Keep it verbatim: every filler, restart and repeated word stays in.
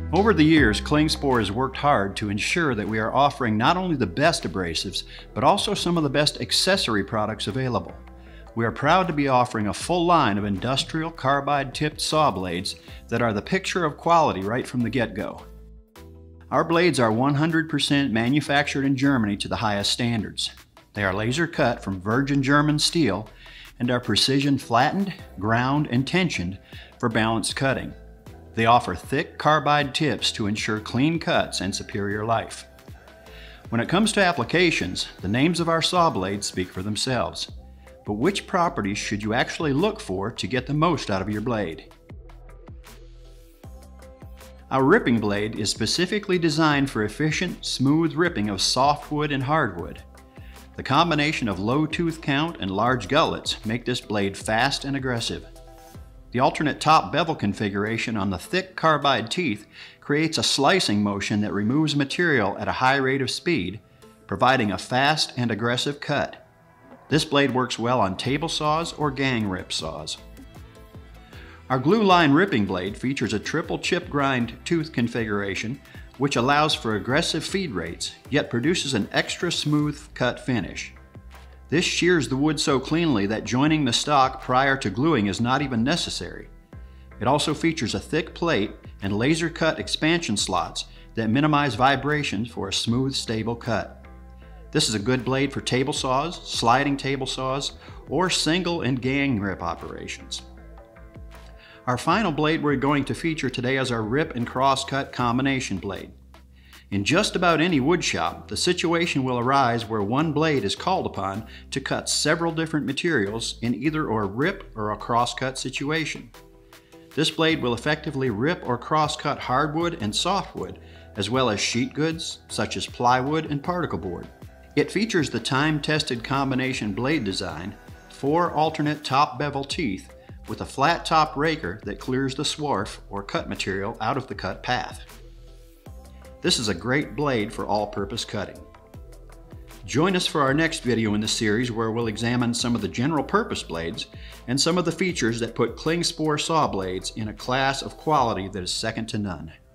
Over the years, KLINGSPOR has worked hard to ensure that we are offering not only the best abrasives, but also some of the best accessory products available. We are proud to be offering a full line of industrial carbide-tipped saw blades that are the picture of quality right from the get-go. Our blades are one hundred percent manufactured in Germany to the highest standards. They are laser cut from virgin German steel and are precision flattened, ground, and tensioned for balanced cutting. They offer thick carbide tips to ensure clean cuts and superior life. When it comes to applications, the names of our saw blades speak for themselves. But which properties should you actually look for to get the most out of your blade? Our ripping blade is specifically designed for efficient, smooth ripping of softwood and hardwood. The combination of low tooth count and large gullets make this blade fast and aggressive. The alternate top bevel configuration on the thick carbide teeth creates a slicing motion that removes material at a high rate of speed, providing a fast and aggressive cut. This blade works well on table saws or gang rip saws. Our glue line ripping blade features a triple chip grind tooth configuration which allows for aggressive feed rates, yet produces an extra smooth cut finish. This shears the wood so cleanly that joining the stock prior to gluing is not even necessary. It also features a thick plate and laser cut expansion slots that minimize vibrations for a smooth, stable cut. This is a good blade for table saws, sliding table saws, or single and gang rip operations. Our final blade we're going to feature today is our rip and crosscut combination blade. In just about any wood shop, the situation will arise where one blade is called upon to cut several different materials in either a rip or a crosscut situation. This blade will effectively rip or crosscut hardwood and softwood, as well as sheet goods such as plywood and particle board. It features the time-tested combination blade design, four alternate top bevel teeth, with a flat top raker that clears the swarf or cut material out of the cut path. This is a great blade for all-purpose cutting. Join us for our next video in the series where we'll examine some of the general purpose blades and some of the features that put KLINGSPOR saw blades in a class of quality that is second to none.